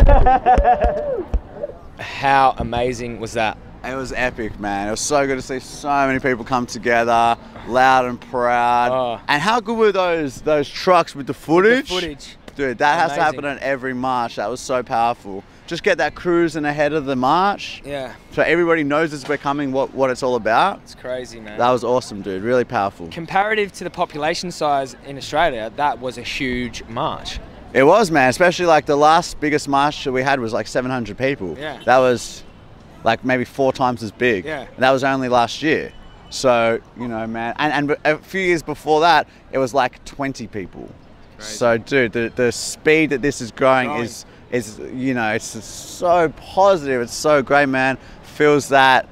How amazing was that? It was epic, man. It was so good to see so many people come together, loud and proud. Oh. And how good were those trucks with the footage? Dude, that has to Amazing. happen on every march. That was so powerful. Just get that cruising ahead of the march. Yeah. So everybody knows it's becoming what it's all about. It's crazy, man. That was awesome, dude. Really powerful. Comparative to the population size in Australia, that was a huge march. It was, man. Especially like the last biggest march that we had was like 700 people. Yeah. That was like maybe 4 times as big. Yeah. And that was only last year. So, you know, man. And a few years before that, it was like 20 people. Crazy. So, dude, the speed that this is growing is, you know, it's so positive. It's so great, man. Fills that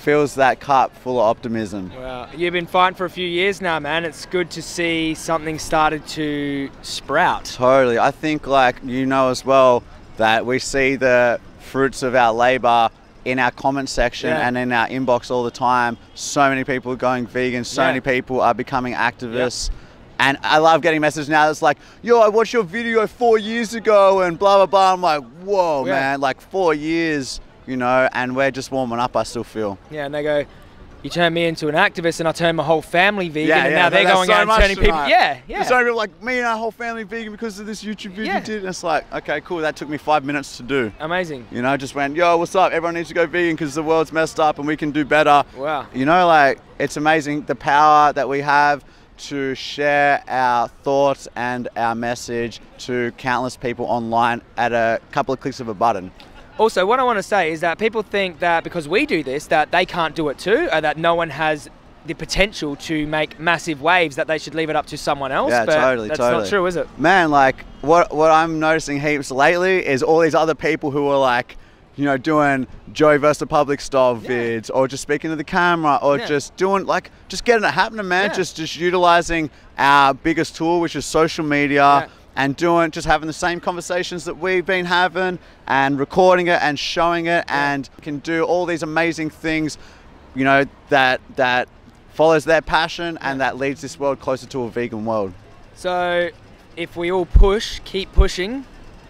cup full of optimism. Well, you've been fighting for a few years now, man. It's good to see something started to sprout. Totally. I think, like, you know as well, that we see the fruits of our labor in our comment section and in our inbox all the time. So many people are going vegan. So many people are becoming activists. Yep. And I love getting messages now that's like, yo, I watched your video 4 years ago and blah, blah, blah. I'm like, whoa, man, like 4 years, you know, and we're just warming up, I still feel. Yeah, and they go, you turned me into an activist and I turned my whole family vegan and now they're going out and turning people. There's so many people like, me and our whole family vegan because of this YouTube video you did. And it's like, okay, cool. That took me 5 minutes to do. Amazing. You know, just went, yo, what's up? Everyone needs to go vegan because the world's messed up and we can do better. Wow. You know, like, it's amazing the power that we have to share our thoughts and our message to countless people online at a couple of clicks of a button. Also, what I want to say is that people think that because we do this, that they can't do it too, or that no one has the potential to make massive waves, that they should leave it up to someone else. Yeah, but totally, that's not true, is it? Man, like, what I'm noticing heaps lately is all these other people who are like, you know, doing Joey vs. the Public style vids, or just speaking to the camera, or just doing, like, just getting it happening, man. Just utilizing our biggest tool, which is social media, and just having the same conversations that we've been having, and recording it and showing it, and can do all these amazing things, you know, that follows their passion and that leads this world closer to a vegan world. So, if we all keep pushing,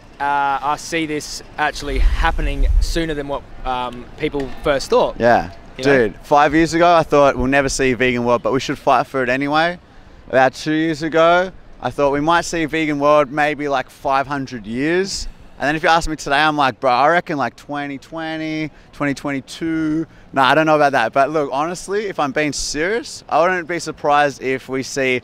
I see this actually happening sooner than what people first thought. Yeah, dude, 5 years ago I thought we'll never see a vegan world, but we should fight for it anyway. About 2 years ago, I thought we might see a vegan world maybe like 500 years. And then if you ask me today, I'm like, bro, I reckon like 2020, 2022. No, I don't know about that. But look, honestly, if I'm being serious, I wouldn't be surprised if we see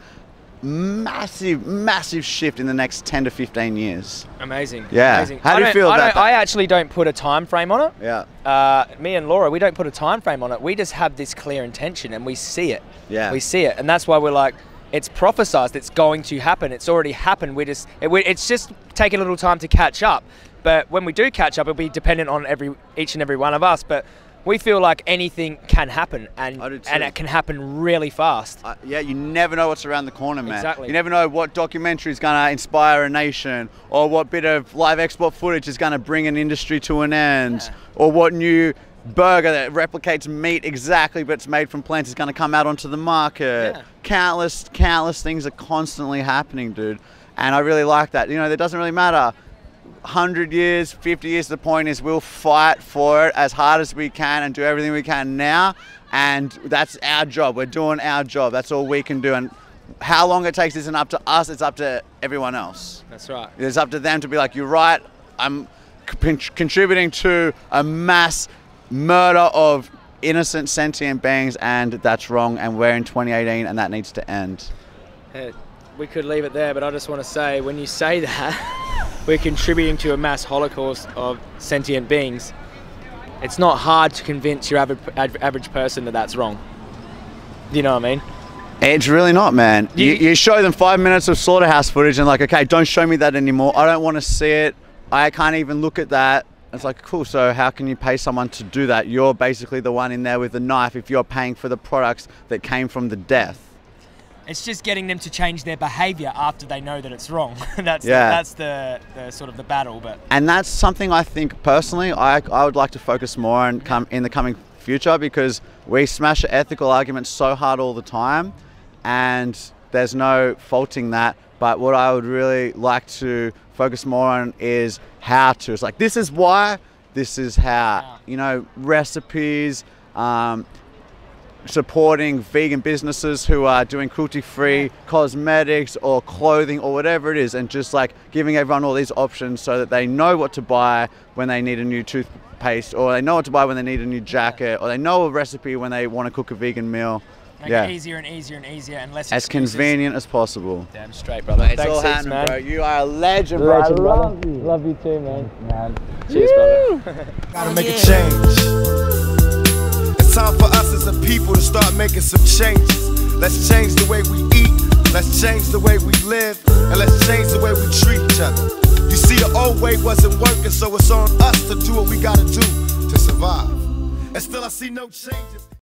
massive shift in the next 10 to 15 years. Amazing. Yeah. Amazing. How do you feel about that? I actually don't put a time frame on it. Yeah. Me and Laura, we don't put a time frame on it. We just have this clear intention and we see it. Yeah. We see it. And that's why we're like, it's prophesized, it's going to happen. It's already happened. It's just taking a little time to catch up. But when we do catch up, it'll be dependent on each and every one of us. But we feel like anything can happen, and it can happen really fast. Yeah, you never know what's around the corner, man. Exactly. You never know what documentary is going to inspire a nation, or what bit of live export footage is going to bring an industry to an end, or what new burger that replicates meat exactly but it's made from plants is going to come out onto the market. Countless things are constantly happening, dude. And I really like that. You know, it doesn't really matter. 100 years, 50 years, the point is we'll fight for it as hard as we can and do everything we can now. And that's our job. We're doing our job. That's all we can do. And how long it takes isn't up to us, it's up to everyone else. That's right. It's up to them to be like, you're right, I'm contributing to a mass murder of innocent sentient beings, and that's wrong, and we're in 2018 and that needs to end. We could leave it there, but I just want to say, when you say that we're contributing to a mass holocaust of sentient beings, it's not hard to convince your average person that that's wrong. Do you know what I mean? It's really not, man. You show them 5 minutes of slaughterhouse footage and like, okay, don't show me that anymore. I don't want to see it. I can't even look at that. It's like, cool, so how can you pay someone to do that? You're basically the one in there with the knife if you're paying for the products that came from the death. It's just getting them to change their behavior after they know that it's wrong. that's the sort of the battle. And that's something I think personally I would like to focus more on in the coming future, because we smash ethical arguments so hard all the time, and there's no faulting that. but what I would really like to focus more on is how to. It's like, this is why, this is how. You know, recipes, supporting vegan businesses who are doing cruelty-free cosmetics or clothing or whatever it is, and just like giving everyone all these options so that they know what to buy when they need a new toothpaste, or they know what to buy when they need a new jacket, or they know a recipe when they want to cook a vegan meal. Make it easier and easier and easier and less as excuses. Convenient as possible. Damn straight, brother. It's Thanks all heaps, happening, man. bro. You are a legend, bro. Legend, brother. Love you too, man. Cheers, brother. Gotta make a change. It's time for us as a people to start making some changes. Let's change the way we eat, let's change the way we live, and let's change the way we treat each other. You see, the old way wasn't working, so it's on us to do what we gotta do to survive. And still I see no changes.